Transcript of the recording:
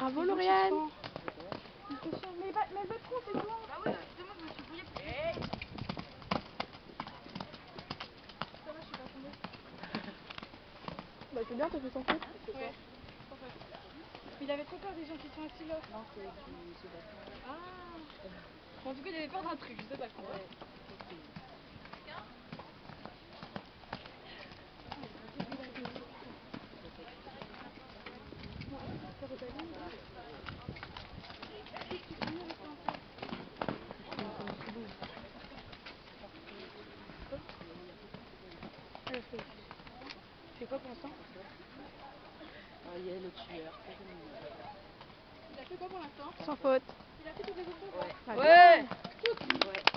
Bravo Lauriane. Mais le trou, c'est loin. Bah oui, justement, je me suis brouillée pour Ça va, je suis pas tombée. Bah c'est bien, t'as fait sans faute. Ouais. Il avait trop peur des gens qui sont assis là. Non, c'est qui se battent. Ah. Bon, en tout cas, il avait peur d'un truc, je sais pas quoi. Ouais. C'est quoi pour l'instant? Il y a le tueur. Il a fait quoi pour l'instant? Sans faute. Il a fait toutes les autres choses? Ouais. Ouais. Toutes. Ouais.